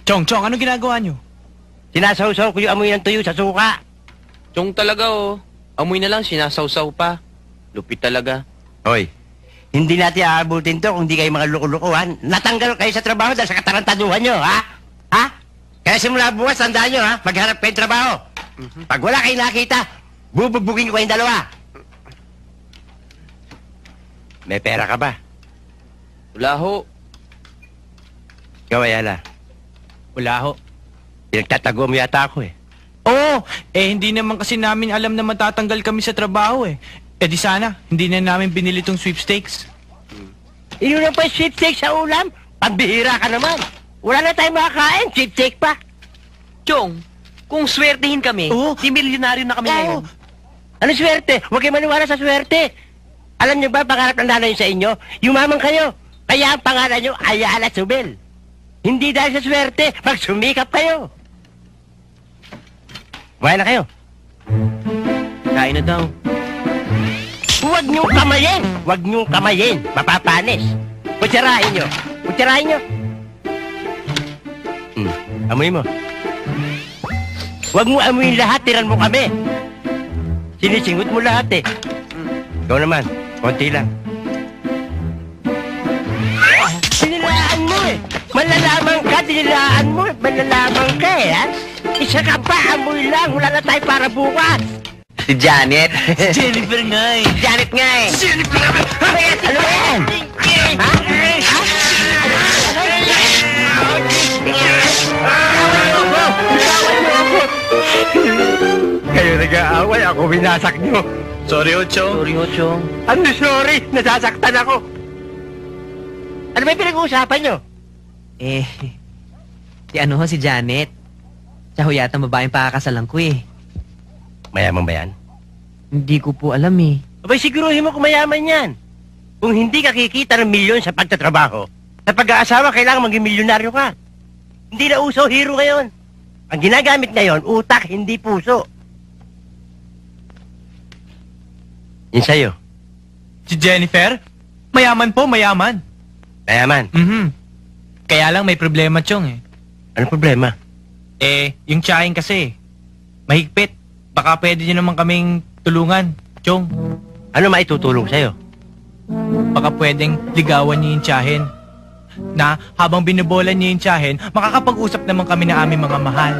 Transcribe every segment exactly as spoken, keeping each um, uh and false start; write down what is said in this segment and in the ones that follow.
Chong, Chong, anong ginagawa nyo? Sinasawsaw ko yung amoy ng tuyo sa suka. Chong talaga oh. Amoy na lang, sinasawsaw pa. Lupit talaga. Hoy, hindi natin aabutin to kung hindi kayo mga luko-lukuhan. Natanggal kayo sa trabaho dahil sa katarantaduhan nyo, ha? Ha? Kaya simula bukas, tandaan nyo, ha? Maghanap kayo trabaho. Pag wala kayo nakita, bubugbugin ko kayong dalawa. May pera ka ba? Wala ho. Ikaw, Ayala. Wala ho. Pinagtatago mo yata ako, eh. Oo, eh hindi naman kasi namin alam na matatanggal kami sa trabaho eh. Eh di sana, hindi na namin binili tong sweepstakes. Iyon na pa yung sweepstake sa ulam? Pambihira ka naman. Wala na tayong makakain, sweepstake pa. Chong, kung swertihin kami, Oo. di milyonaryo na kami ngayon. Ano swerte? Huwag kayo maniwala sa swerte. Alam niyo ba, pangarap ng nanay sa inyo, yumaman kayo. Kaya ang pangalan niyo, Ayala Zubel. Hindi dahil sa swerte, pag sumikap kayo. Kumain na kayo. Kain na daw. Huwag niyong kamayin! Huwag niyong kamayin! Mapapanis! Kutsarahin niyo! Kutsarahin niyo! Hmm, amoy mo. Huwag mo amuyin lahat, tiran mo kami. Sinisingot mo lahat eh. Ikaw naman, konti lang. Dinilaan mo eh! Malalaman ka, dinilaan mo eh! Malalaman ka eh, ha? Isa ka pa, amoy lang! Wala na tayo para bukas! Si Janet. Jennifer nga eh. Janet nga eh! Jennifer nga! Ano ba yan? Ha? Kayo nag-aaway, ako binasak niyo. Sorry ho, Chong. Sorry ho, Chong. Ano sorry? Nasasaktan ako. Ano ba yung pinag-uusapan niyo? Eh, si ano ho, si Janet. Siya ho yata babaeng pakakasalan ko eh. Mayaman ba yan? Hindi ko po alam eh. Abay, siguruhin mo kung mayaman yan. Kung hindi ka kikita ng milyon sa pagtatrabaho, sa pag-aasawa, kailangan maging milyonaryo ka. Hindi na uso hero ngayon. Ang ginagamit ngayon, utak, hindi puso. Yun sa'yo. Si Jennifer? Mayaman po, mayaman. Mayaman. Mhm. Kaya lang may problema, Chong eh. Ano problema? Eh, yung tsahin kasi. Mahigpit. Baka pwede nyo naman kaming tulungan, Chong. Ano maitutulong sa'yo? Baka pwedeng ligawan niyo yung tsahin. Na habang binibola niyo yung tsahin, makakapag-usap naman kami na aming mga mahal.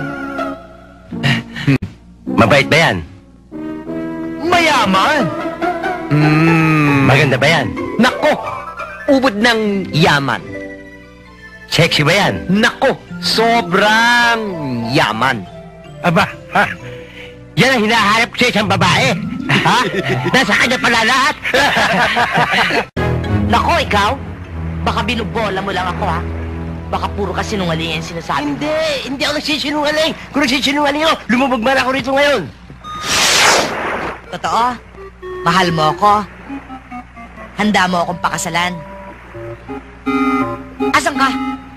Mabait ba yan? Mayaman! Hmm. Maganda ba yan? Nako! Ubod ng yaman. Sexy ba yan? Nako! Sobrang yaman. Aba, ha? Yan ang hinahanap ko sa isang babae. Ha? Nasa kanya pala lahat. Nako, ikaw? Baka binubola mo lang ako, ha? Baka puro ka sinungaling yung sinasabi. Hindi, hindi ako nagsisinungaling. Kung nagsisinungaling ako, lumubog man ako rito ngayon. Totoo? Mahal mo ako? Handa mo akong pakasalan? Asan ka?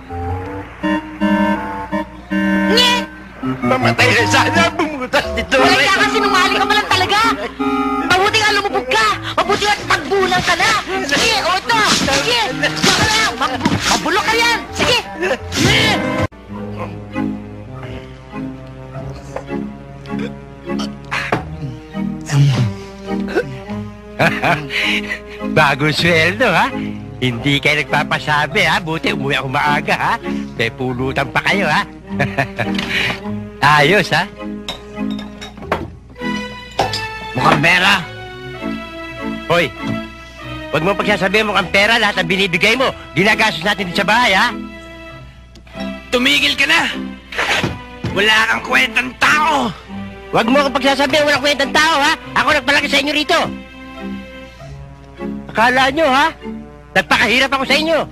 Nye! Mamatay na sana, bumutas dito. Wala ka kasi sinungaling ka mo lang talaga! Mabuti nga lumubog ka! Mabuti nga magbulang ka na! Sige, o ito! Sige! Diyan ka lang! Magbu- Mabulok ka yan! Sige! Sige! Bagong sweldo, ha? Hindi kayo nagpapasabi, ha? Buti umuwi ako maaga, ha? May pulutan pa kayo, ha? Ayos, ha? Mukhang pera. Hoy, huwag mo pagsasabihin mukhang pera, lahat ang binibigay mo. Ginagastos natin dito sa bahay, ha? Tumigil ka na! Wala kang kwentang tao! Huwag mo akong pagsasabihin walang kwentang tao, ha? Ako nagpalaki sa inyo rito. Akala nyo, ha? Nagpakahirap ako sa inyo.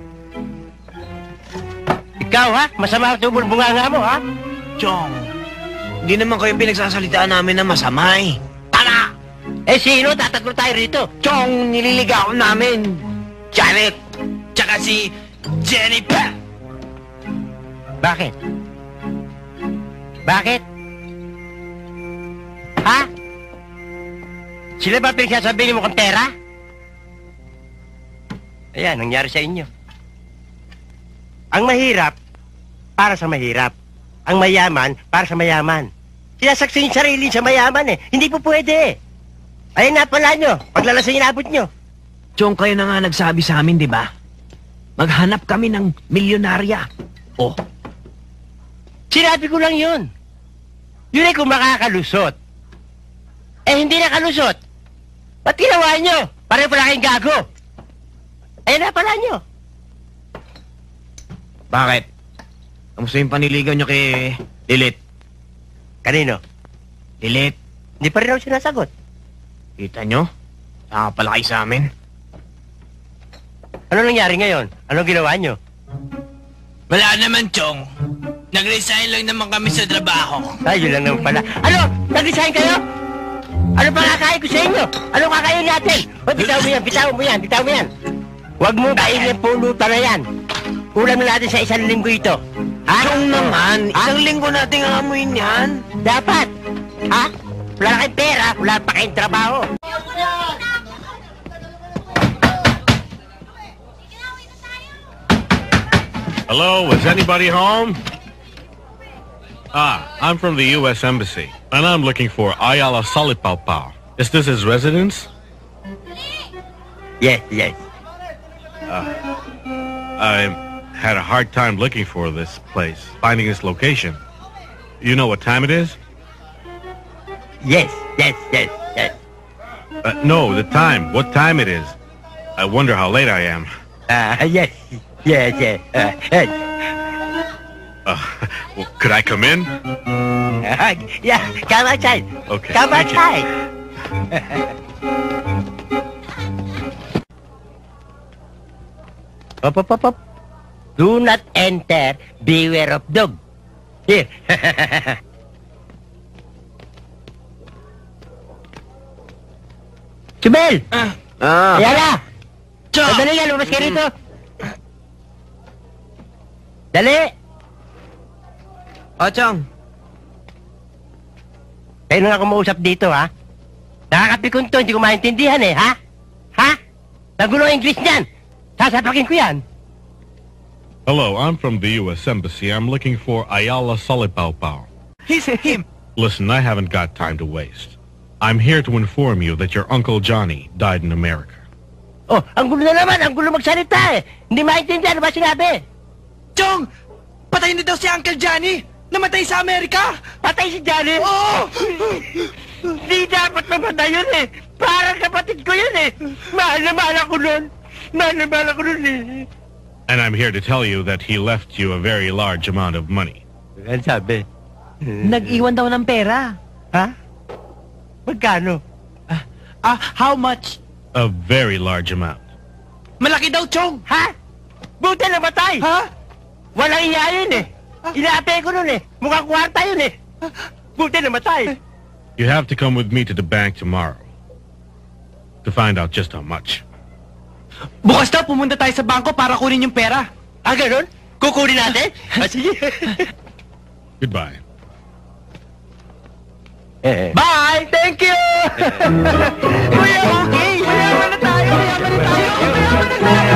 Ikaw, ha? Masama ang tumulbunganga mo, ha? Chong, hindi naman kayo pinagsasalitaan namin na masama eh. Tara! Eh, sino? Tatatlo tayo rito. Chong, nililigaw namin. Janet! Tsaka si Jennifer! Bakit? Bakit? Ha? Sila ba pinagsasabihin mo kang pera? Ayan, nangyari sa inyo. Ang mahirap, para sa mahirap. Ang mayaman para sa mayaman. Sinasaksi yung sarili sa mayaman eh. Hindi po pwede. Ayun na pala nyo. Paglalasing inabot nyo. Chong, kayo na nga nagsabi sa amin, di ba? Maghanap kami ng milyonarya. Oh, Sinabi ko lang yun. Yun ay kung makakalusot. Eh, hindi nakalusot. Ba't ginawa nyo? Pareho pala kayong gago. Ayun na pala nyo. bakit? Kamusta yung paniligaw nyo kay Lilith? Kanino? Lilith, Hindi pa rin ako sinasagot. kita nyo? Saka pala kayo sa amin. Ano nangyari ngayon? Anong ginawa nyo? Wala naman, Chong. Nag-resign lang naman kami sa trabaho. Ay, yun lang naman pala. Ano? Nag-resign kayo? Ano pa kakain ko sa inyo? Ano kakain natin? O, bitaw mo yan, bitaw mo yan, bitaw mo yan. Huwag mo kainin pulutan na yan. Ulam na natin sa isang linggo ito. Ha? Chong naman, Ha? isang linggo nating aamuin yan. Dapat. Ha? Wala na kayong pera, wala pa kayong trabaho. Hello, is anybody home? Ah, I'm from the U S Embassy, and I'm looking for Ayala Solipalpao. Is this his residence? Yes, yes. I had a hard time looking for this place, finding its location. You know what time it is? Yes, yes, yes, yes. Uh, no, the time. What time it is? I wonder how late I am. Ah, yes, yes, yes. Uh, yes. Uh, well, could I come in? Uh, yeah, come outside. Okay, Come thank you. outside. Up, up, up, up. Do not enter. Beware of dog. Here. Chumel! Ah, Ayala! Chong! Dali nga, lumabas ka rito. Dali! O, Chong. Kayo na nga kumausap dito, ha? Nakakapikon to, hindi ko maintindihan eh, ha? Ha? Nagulo ang English niyan! Sasapakin ko yan! Hello, I'm from the U S Embassy. I'm looking for Ayala Solipalpao. He's him. Listen, I haven't got time to waste. I'm here to inform you that your Uncle Johnny died in America. Oh, ang gulo na naman! Ang gulo magsalita eh! Hindi maintindihan, ano ba sinabi? Chong! Patay na daw si Uncle Johnny! Namatay sa Amerika! Patay si Johnny? Oo! Di dapat mamatay yun eh! Parang kapatid ko yun eh! Mahal na mahal ako nun! Mahal na mahal ako nun eh! And I'm here to tell you that he left you a very large amount of money. Ano sabi? Nag-iwan daw ng pera. Ha? Magkano? Ah, how much? A very large amount. Malaki daw, Chong! Ha? Buti namatay! Ha? Walang iya yun eh! Inaapay ko nun eh! Mukhang kwarta yun eh! Buti namatay! You have to come with me to the bank tomorrow to find out just how much. Bukas daw, pumunta tayo sa bangko para kunin yung pera. Ah, ganun? Kukunin natin? Ah, sige. Goodbye. Eh, Bye! Thank you! Kuya, okay! Mayaman na tayo! Mayaman na tayo! Mayaman na tayo!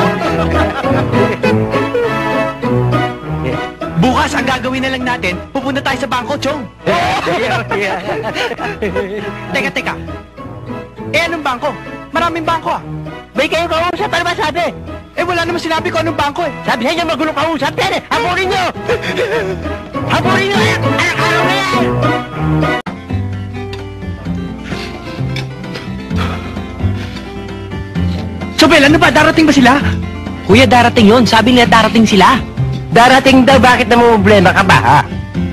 Bukas, ang gagawin na lang natin, pupunta tayo sa bangko, Chong. Teka, teka. Eh, anong bangko? Maraming bangko ah. May kayo kausap, ano ba sabi? Eh, wala naman sinabi ko anong bangko eh. Sabi sa inyo, magulo kausap yan eh! Haburin nyo! Haburin nyo! Anak, araw na yan! Sobel, ano ba? Darating ba sila? Kuya, darating yon. Sabi nila darating sila. Darating daw, bakit na mo problema ka ba, ha?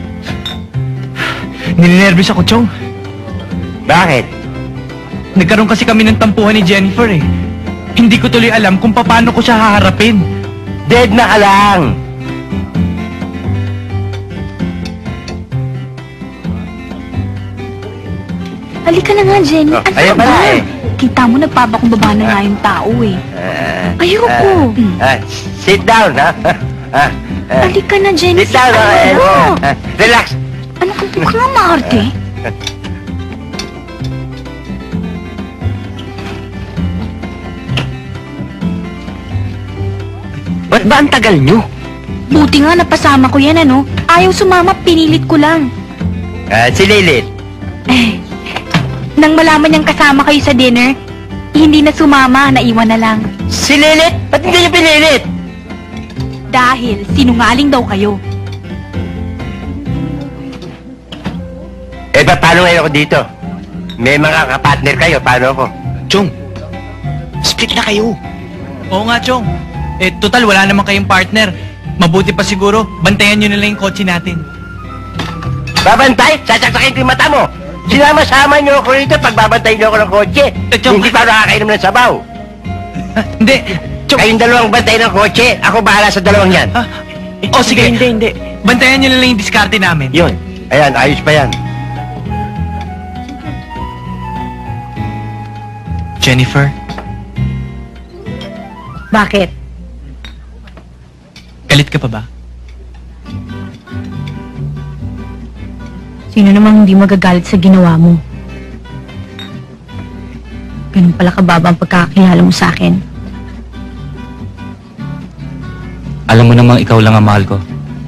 Ninenervous ako, Chong. Bakit? Nagkaroon kasi kami ng tampuhan ni Jennifer eh. Hindi ko tuloy alam kung paano ko siya haharapin. Dead na ka lang! Halika na nga, Jenny. Oh, Ano ayaw ba? pala eh. Kita mo, nagpapakumbaba na nga yung tao eh. Ah, Ayoko. ah, sit down, ha? Ah, ah, Halika na, Jenny. sit down, ha? Ano? Ah, ah, relax! Ano ka ka nga maarte? Ba't ba ang tagal nyo? Buti nga napasama ko yan, ano? Ayaw sumama, pinilit ko lang. Ah, si Lilit. Eh, nang malaman niyang kasama kayo sa dinner, hindi na sumama, naiwan na lang. Si Lilit? Ba't hindi niyo pinilit? Dahil sinungaling daw kayo. Eh, ba, paano ngayon ako dito? May mga kapartner kayo, paano ako? Chong, split na kayo. Oo nga, Chong. Eh, total, wala naman kayong partner. Mabuti pa siguro, bantayan nyo na lang yung kotse natin. Babantay? Sasaksakin ko yung mata mo. Sinama-sama niyo ako rito pag babantayin niyo ako ng kotse. Eh, Chong, Hindi pa nakakainom ng sabaw. Hindi, Chong. Kayong dalawang bantay ng kotse, ako bahala sa dalawang yan. Ah, o sige, Hindi, hindi, bantayan nyo na lang yung diskarte namin. Yun. Ayan, ayos pa yan. Jennifer, Bakit? galit ka pa ba? Sino namang hindi magagalit sa ginawa mo? Ganun pala kababa ang pagkakakilala mo sa akin. Alam mo namang ikaw lang ang mahal ko.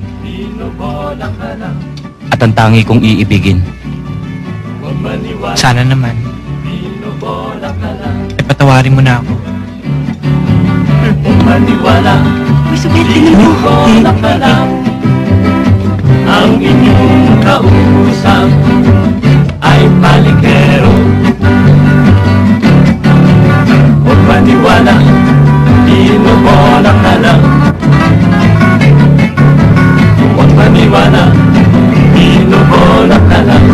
At ang tangi kong iibigin. Sana naman. Eh, patawarin mo na ako. Uy, Subet, tingnan mo. Ang inyong kausap ay palikero. Huwag maniwala, binubola ka lang. Huwag maniwala, binubola ka lang.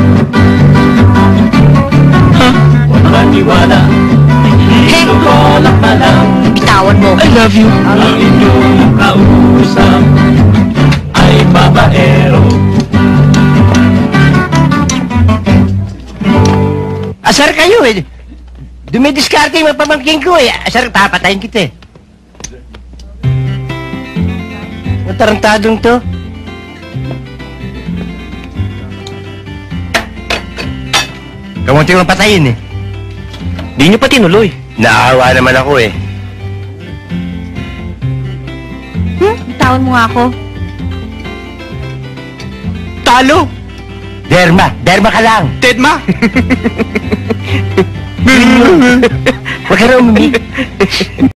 Huwag maniwala, binubola ka lang. Bitawan mo. I love you. Ang inyong kausap ay babaero. Asar kayo eh. Dumidiskarte yung mga pamangkin ko eh. Asar, papatayin kita eh. Ang tarantadong to. Kamunti mong patayin eh. Di nyo pa tinuloy. Naawa naman ako eh. Hmm? Bitawan mo nga ako. Talo! Derma, derma ka lang. Tedma! Huwag ka na umimi.